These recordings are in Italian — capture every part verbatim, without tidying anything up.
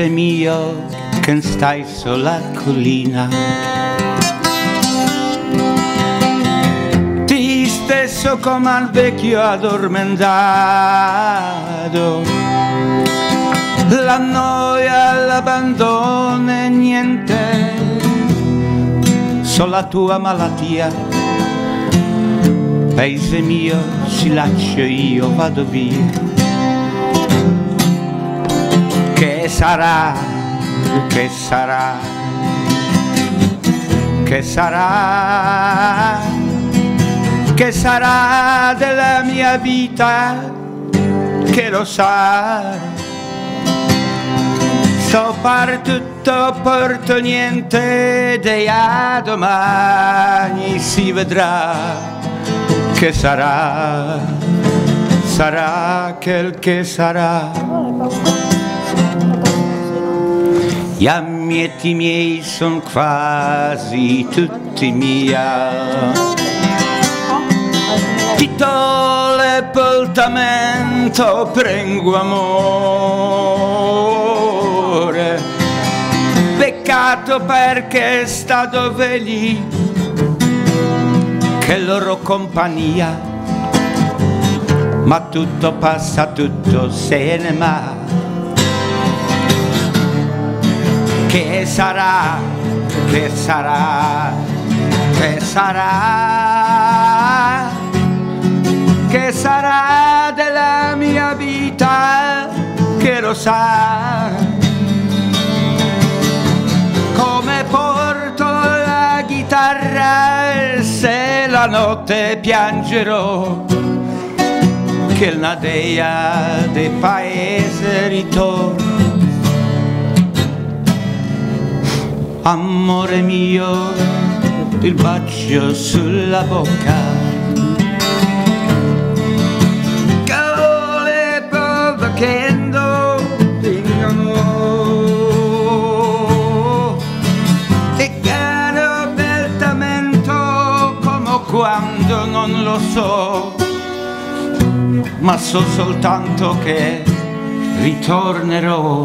paese mio che stai sulla collina, ti stesso come al vecchio addormentato, la noia, l'abbandono e niente, solo la tua malattia. Paese mio, si lascio io, vado via. Che sarà, che sarà, che sarà, che sarà della mia vita, che lo sa. So per tutto, porto niente, e a domani si vedrà. Che sarà, sarà quel che sarà. Gli ammetti miei son quasi tutti mia, tutto l'appuntamento prendo amore, peccato perché sta dove lì, che loro compagnia, ma tutto passa, tutto se ne va. Che sarà, che sarà, che sarà, che sarà della mia vita, che lo sa. Come porto la chitarra se la notte piangerò, che la dea del paese ritorna. Amore mio, il bacio sulla bocca, cavole provocando vincono, e caro apertamento come quando non lo so, ma so soltanto che ritornerò.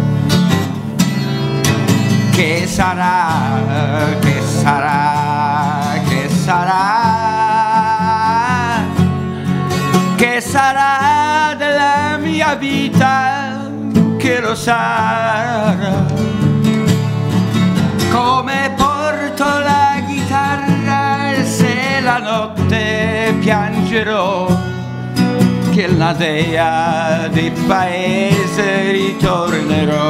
Che sarà, che sarà, che sarà, che sarà della mia vita, che lo sarà. Come porto la chitarra se la notte piangerò, che la dea del paese ritornerò.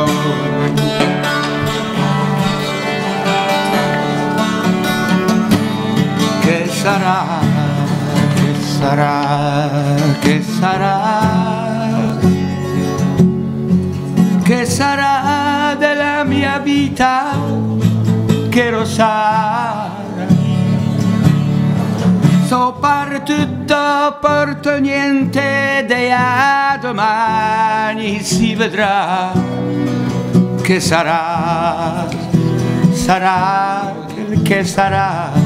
Che sarà, che sarà, che sarà, che sarà della mia vita, che lo sarà. So per tutto, porto niente, e a domani si vedrà. Che sarà, sarà, che sarà.